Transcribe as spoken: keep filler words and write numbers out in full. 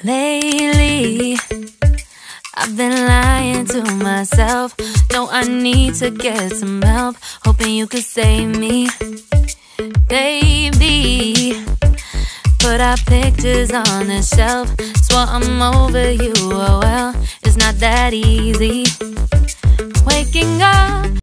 Lately, I've been lying to myself. No, I need to get some help. Hoping you could save me, baby. Put our pictures on the shelf. Swore I'm over you, oh well. It's not that easy. Waking up